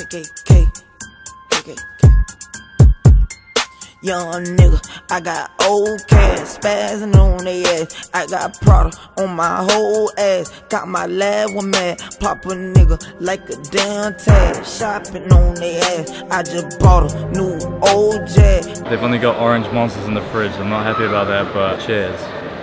KKK. Young nigga, I got old cash, spazzing on they ass. I got Prada on my whole ass. Got my lab one mad, pop a nigga like a damn tag. Shopping on they ass, I just bought a new old Jag. They've only got orange monsters in the fridge. I'm not happy about that, but cheers.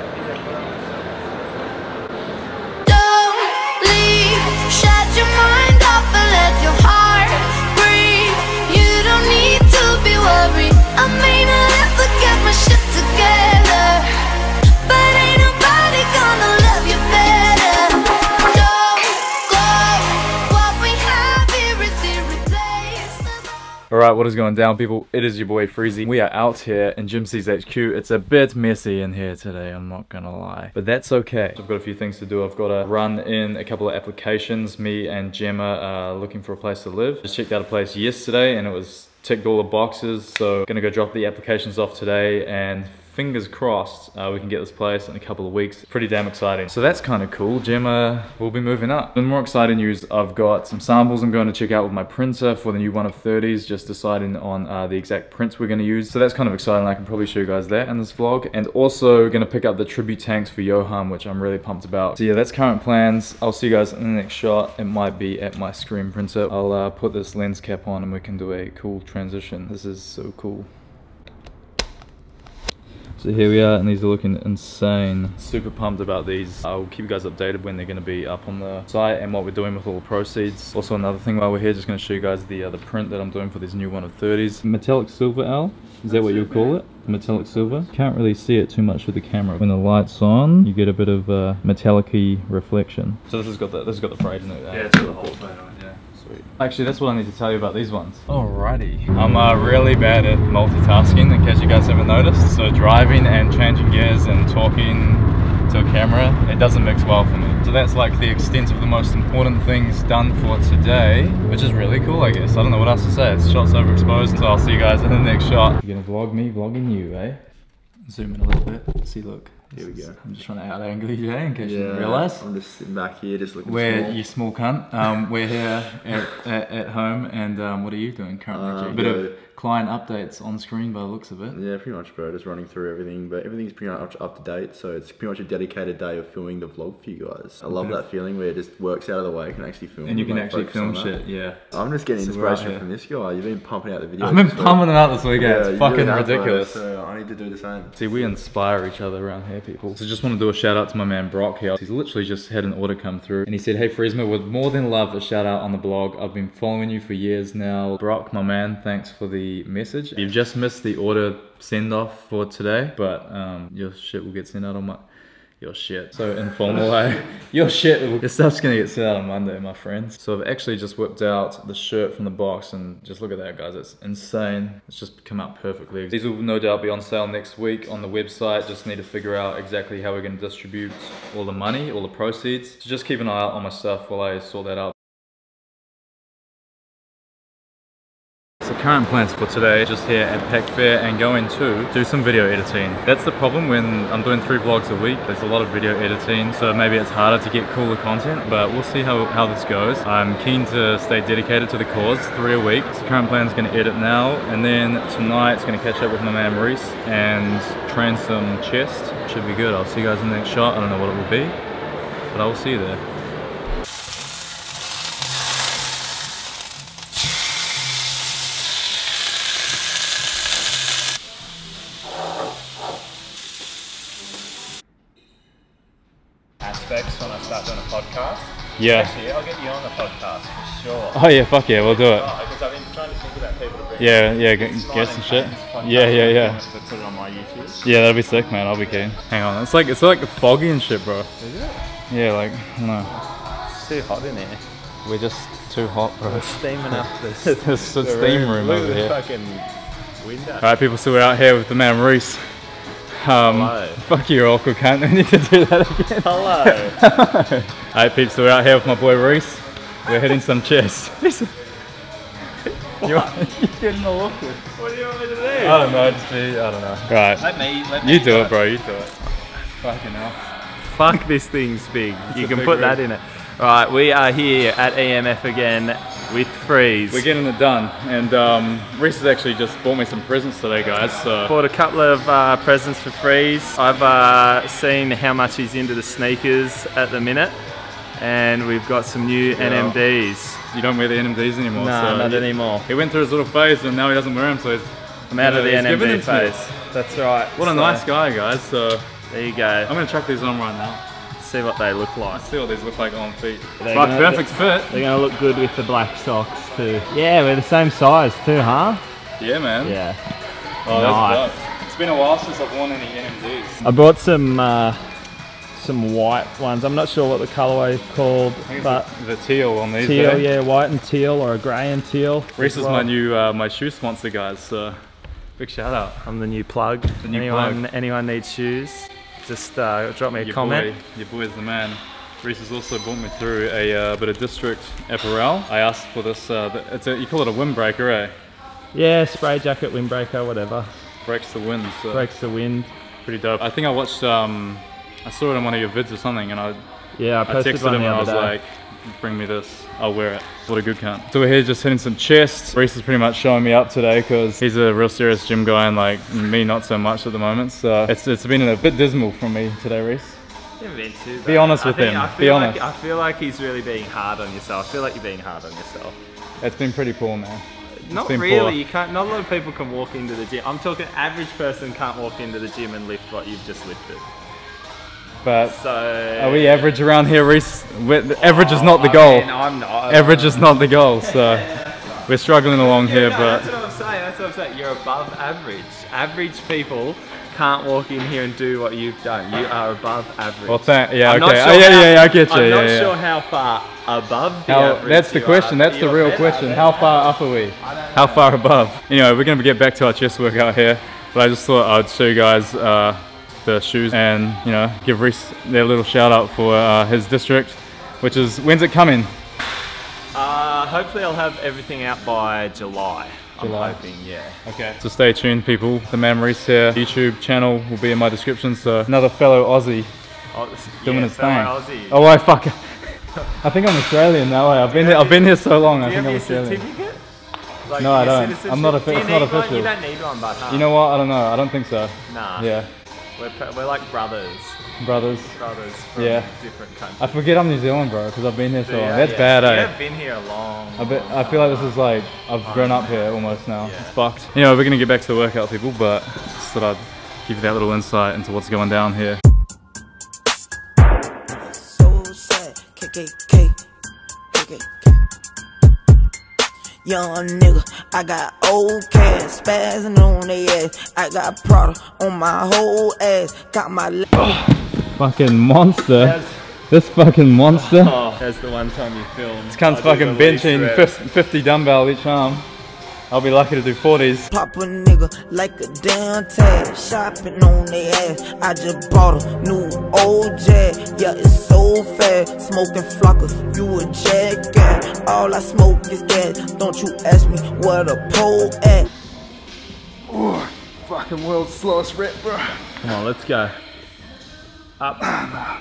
Don't leave, shut your mind off and let your heart breathe. You don't need to be worried. I may not ever get my shit together, but ain't nobody gonna love you better. Don't go, what we have here is irreplaceable. Alright, what is going down, people? It is your boy Freezy. We are out here in Gym C's HQ. It's a bit messy in here today, I'm not gonna lie, but that's okay. I've got a few things to do. I've got to run in a couple of applications. Me and Gemma are looking for a place to live. Just checked out a place yesterday and it was ticked all the boxes, so gonna go drop the applications off today, and fingers crossed we can get this place in a couple of weeks. Pretty damn exciting. So that's kind of cool. Gemma will be moving up. And more exciting news, I've got some samples I'm going to check out with my printer for the new 1/30s, just deciding on the exact prints we're going to use. So that's kind of exciting. I can probably show you guys that in this vlog. And also going to pick up the tribute tanks for Johan, which I'm really pumped about. So yeah, that's current plans. I'll see you guys in the next shot. It might be at my screen printer. I'll put this lens cap on and we can do a cool transition. This is so cool. So here we are, and these are looking insane. Super pumped about these. I'll keep you guys updated when they're going to be up on the site and what we're doing with all the proceeds. Also, another thing while we're here, just going to show you guys the print that I'm doing for these new 1/30s. Metallic silver, Al? Is that what you call it? Metallic silver? Can't really see it too much with the camera. When the light's on, you get a bit of metallic-y reflection. So this has got the braid in it. Yeah, it's got the whole plate on it, yeah. Sweet. Actually, that's what I need to tell you about these ones. Alrighty. I'm really bad at multitasking, in case you guys haven't noticed. So driving and changing gears and talking to a camera, it doesn't mix well for me. So that's like the extent of the most important things done for today, which is really cool, I guess. I don't know what else to say. It's shot's overexposed, so I'll see you guys in the next shot. You're gonna vlog me, vlogging you, eh? Zoom in a little bit. See, look. Here we go. I'm just trying to out-angle you, Jay, in case you didn't realise. I'm just sitting back here, just looking We're, small. you small cunt. We're here at home, and what are you doing currently, Jay? Bit of client updates on screen by the looks of it. Yeah, pretty much, bro. Just running through everything, but everything's pretty much up to date. So it's pretty much a dedicated day of filming the vlog for you guys. I love that feeling where it just works out of the way. You can actually film. And you can like, actually film on shit, yeah. I'm just getting inspiration from this guy. You've been pumping out the videos. I've been pumping them out this weekend. Yeah, it's fucking really have, ridiculous. bro, so I need to do the same. See, we inspire each other around here, people. So just want to do a shout out to my man Brock here. He's literally just had an order come through and he said, hey Friesma, would more than love a shout out on the blog. I've been following you for years now. Brock, my man, thanks for the message. You've just missed the order send off for today, but your shit will get sent out on my... Your shit. So informal, eh? Your stuff's gonna get sent out on Monday, my friends. So I've actually just whipped out the shirt from the box and just look at that, guys. It's insane. It's just come out perfectly. These will no doubt be on sale next week on the website. Just need to figure out exactly how we're gonna distribute all the money, all the proceeds. So just keep an eye out on my stuff while I sort that out. So current plans for today, just here at Pack Fair and going to do some video editing. That's the problem when I'm doing 3 vlogs a week. There's a lot of video editing, so maybe it's harder to get cooler content, but we'll see how this goes. I'm keen to stay dedicated to the cause, 3 a week. So current plan is going to edit now, and then tonight it's going to catch up with my man Maurice and train some chest. Should be good. I'll see you guys in the next shot. I don't know what it will be, but I will see you there. When I start doing a podcast. Yeah. Actually, I'll get you on the podcast for sure. Oh yeah, fuck yeah, we'll do it. Because I've been trying to think about people to bring. Yeah, get some shit. Yeah. To put it on my YouTube. Yeah, that'd be sick, man. I'll be keen. Hang on, it's like foggy and shit, bro. Is it? Yeah, like I don't know. It's too hot in here. We're just too hot, bro. We're steaming up this. There's a steam room Look over at here. the fucking window. Alright, people, so we're out here with the man Maurice. Hello. Fuck you, awkward cunt. We need to do that again. Hello. Alright, peeps, so we're out here with my boy Reese. We're hitting some chest. You're getting all awkward. What do you want me to do? I don't know, I don't know. Right. Let me You do it, bro, you do it. Fucking hell. Fuck, this thing's big. You can big put rig. that in it. Alright, we are here at EMF again. with Freeze. We're getting it done, and Reese has actually just bought me some presents today, guys. So Bought a couple of presents for Freeze. I've seen how much he's into the sneakers at the minute, and we've got some new NMDs. you don't wear the NMDs anymore. No, so not anymore. He went through his little phase, and now he doesn't wear them. So he's, I'm out of the he's giving NMD them to me. phase. That's right. What a So, nice guy, guys. So There you go. I'm gonna chuck these on right now. See what they look like. See what these look like on feet. They're But gonna- perfect fit. They're gonna look good with the black socks too. Yeah, we're the same size too, huh? Yeah, man. Yeah. Oh, Nice. that's dope. It's been a while since I've worn any NMDs. I bought some white ones. I'm not sure what the colorway is called, I think but it's the teal on these. teal, eh? yeah, white and teal, or a grey and teal. Reese is as well. my new my shoe sponsor, guys. So big shout out. I'm the new plug. new Anyone needs shoes, just drop me a Your comment. boy, your boy's the man. Reese has also brought me through a bit of District apparel. I asked for this. You call it a windbreaker, eh? Yeah, spray jacket, windbreaker, whatever. Breaks the wind. So Breaks the wind. pretty dope. I think I watched. I saw it on one of your vids or something, and I Yeah, I posted texted one him the and I other was day. like, "Bring me this. I'll wear it." What a good cunt. So we're here just hitting some chest. Reese is pretty much showing me up today because he's a real serious gym guy, and like me, not so much at the moment. So it's been a bit dismal from me today, Reese. Be honest with him. Be honest. I feel like he's really being hard on yourself. I feel like you're being hard on yourself. It's been pretty poor, man. Not been really. poor. You can't. Not a lot of people can walk into the gym. I'm talking average person can't walk into the gym and lift what you've just lifted. But So are we average around here, Reese? Average is not the goal. I mean, I'm not. Average is not the goal. So we're struggling along here, No, but that's what I'm saying. That's what I'm saying. You're above average. Average people can't walk in here and do what you've done. You are above average. well, yeah, I'm okay. not Oh, sure yeah, how- yeah, I get you. I'm not yeah, sure yeah. how far above the How, average that's the you question. are. That's the You're real better, question. better. How far up are we? How far above? Anyway, we're gonna get back to our chest workout here, but I just thought I'd show you guys the shoes and give Reese their little shout out for his District, which is when's it coming? Hopefully I'll have everything out by July. July. I'm hoping, yeah. Okay. So stay tuned, people. The man Reese here. YouTube channel will be in my description. So another fellow Aussie doing his thing. Aussie. Oh, I fuck. I think I'm Australian now. I've been here so long. I Do you think have I'm your Australian. certificate? Like No, I your don't. citizenship? I'm not Do you it's not need one? official. You don't need one, but You know what? I don't know. I don't think so. Nah. Yeah, We're like brothers. brothers. Brothers from Yeah. different countries. I forget I'm New Zealand, bro, because I've been here so long. Yeah, That's yeah. bad, You eh? have been here a long I feel like this is like I've grown up here almost now. Yeah. It's fucked. Anyway, we're gonna get back to the workout, people, but just thought I'd give you that little insight into what's going down here. So sad, KKK. Young nigga, I got old cash, spazzing on they ass. I got Prada on my whole ass. Got my Fucking monster. This fucking monster. Oh, that's the one time you filmed. This cunt's fucking benching 50 dumbbell each arm. I'll be lucky to do 40s. pop a nigga like a damn tag. Shopping on they ass. I just bought a new old Jag. Yeah, it's so fast. Smoking flocker, you a jackass. All I smoke is gas. Don't you ask me where the pole at. Fucking world's slowest rep, bro. Come on, let's go. Up.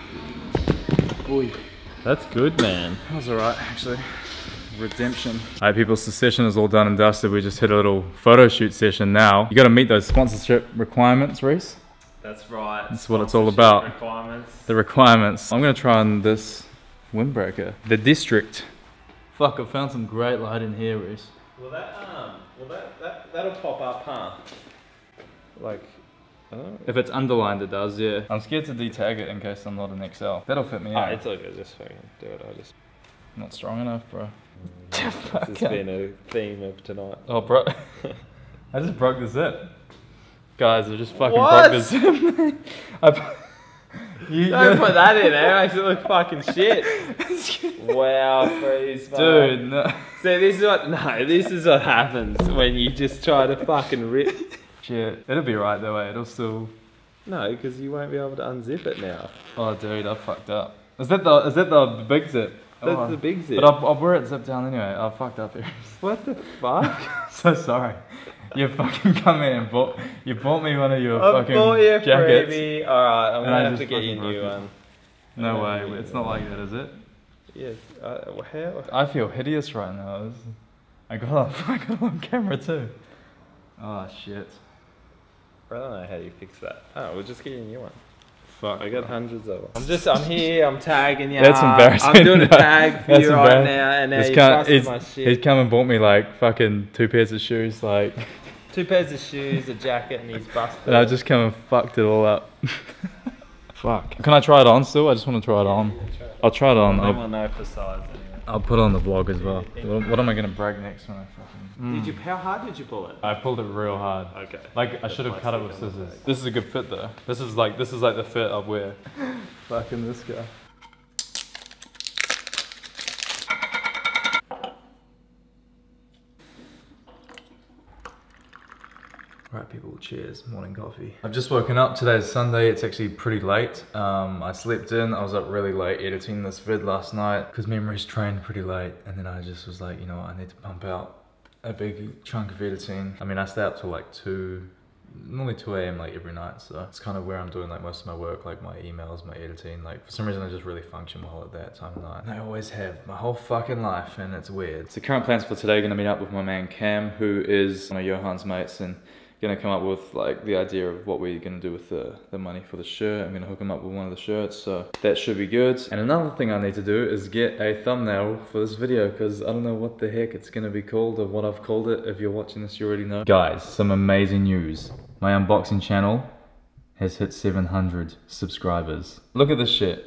That's good, man. That was alright, actually. Redemption. Alright, people, so the session is all done and dusted. We just hit a little photo shoot session now. You gotta meet those sponsorship requirements, Reese. That's right. That's what it's all about. Requirements. The requirements. I'm gonna try on this windbreaker. The District. Fuck, I found some great light in here, Reese. Well, that'll pop up, huh? Like, If it's underlined, it does, yeah. I'm scared to detag it in case I'm not an XL. That'll fit me out. it's all good. Just fucking do it. Not strong enough, bro. This has been a theme of tonight. Oh, bro. I just broke the zip. Guys, I just fucking What? broke the zip. Don't put that in there. It makes it look fucking shit. Wow, Freeze, Dude, no. So this is what happens when you just try to fucking rip. Shit. It'll be right though, eh? It'll still... No, because you won't be able to unzip it now. Oh, dude, I fucked up. Is that the big zip? That's the big zip. But I'll wear it zipped down anyway. I fucked up here. What the fuck? So sorry. You fucking come in and bought me one of your I fucking bought you a jackets. freebie. Alright, I'm And I gonna have to just get you a fucking new broke it. one. No way. It's not like that, is it? Yes. How? I feel hideous right now. I got on camera too. Oh shit. I don't know how you fix that. Oh, we'll just get you a new one. Fuck. I got hundreds of them. I'm here, I'm tagging you. That's embarrassing. I'm doing a tag for That's you right now, and now This you're cunt- busting my shit. He's come and bought me like fucking 2 pairs of shoes, like. 2 pairs of shoes, a jacket, and he's busted. And I just come and fucked it all up. Fuck. Can I try it on still? I just want to try it on. I'll try it on. I don't know for size anyway. I'll put it on the vlog as well. What am I gonna break next when I fucking... How hard did you pull it? I pulled it real hard. Okay. Like I should have cut it with scissors. This is a good fit though. This is like the fit I'd wear. Fucking this guy. Right people, cheers, morning coffee. I've just woken up, today's Sunday, it's actually pretty late. I slept in, I was up really late editing this vid last night because Memories trained pretty late, and then I just was like, you know what, I need to pump out a big chunk of editing. I mean, I stay up till like normally 2 AM like every night, so it's kind of where I'm doing like most of my work, like my emails, my editing. Like for some reason I just really function well at that time of night. And I always have my whole fucking life, and it's weird. So current plans for today, gonna meet up with my man Cam, who is one of Johan's mates, and gonna come up with like the idea of what we're gonna do with the money for the shirt. I'm gonna hook him up with one of the shirts, so that should be good. And another thing I need to do is get a thumbnail for this video, because I don't know what the heck it's gonna be called or what I've called it. If you're watching this, you already know. Guys, some amazing news. My unboxing channel has hit 700 subscribers. Look at this shit.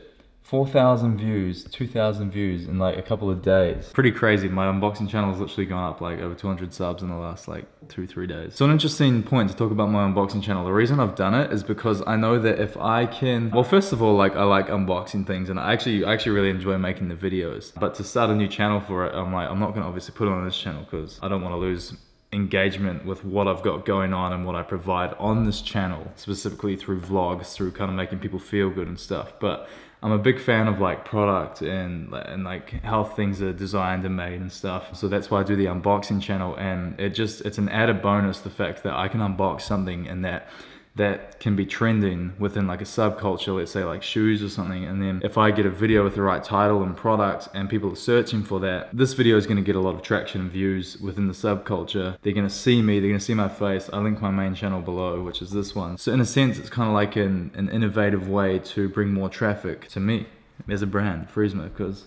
4,000 views, 2,000 views in like a couple of days. Pretty crazy. My unboxing channel has literally gone up like over 200 subs in the last like 2-3 days. So an interesting point to talk about my unboxing channel. The reason I've done it is because I know that if I can, well, first of all, like I like unboxing things, and I actually really enjoy making the videos. But to start a new channel for it, I'm not gonna obviously put it on this channel because I don't want to lose engagement with what I've got going on and what I provide on this channel, specifically through vlogs, through kind of making people feel good and stuff. But I'm a big fan of like product and like how things are designed and made and stuff. So that's why I do the unboxing channel, and it's an added bonus, the fact that I can unbox something and that can be trending within like a subculture, let's say like shoes or something. And then if I get a video with the right title and product and people are searching for that, this video is gonna get a lot of traction and views within the subculture. They're gonna see me, they're gonna see my face. I link my main channel below, which is this one. So in a sense, it's kind of like an innovative way to bring more traffic to me as a brand, Friesma, because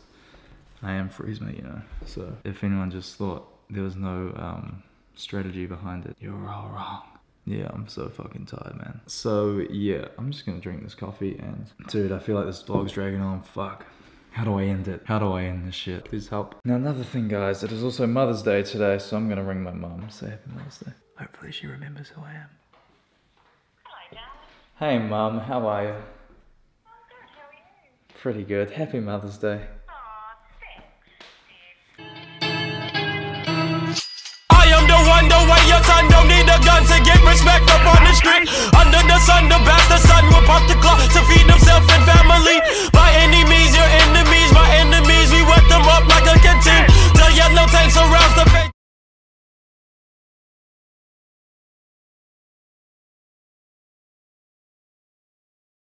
I am Friesma, you know. So if anyone just thought there was no strategy behind it, you're all wrong. Yeah, I'm so fucking tired, man. So yeah, I'm just gonna drink this coffee, and dude, I feel like this vlog's dragging on. Fuck. How do I end it? How do I end this shit? Please help. Now another thing, guys, it is also Mother's Day today, so I'm gonna ring my mum, say happy Mother's Day. Hopefully she remembers who I am. Hello, darling. Hey mum, how are you? I'm good, how are you? Pretty good. Happy Mother's Day. Aw, thanks. I am the one, the way your son don't need a gun to get respect up on the street. Under the sun, the bastard son will pop the clock to feed himself and family. By any means, you're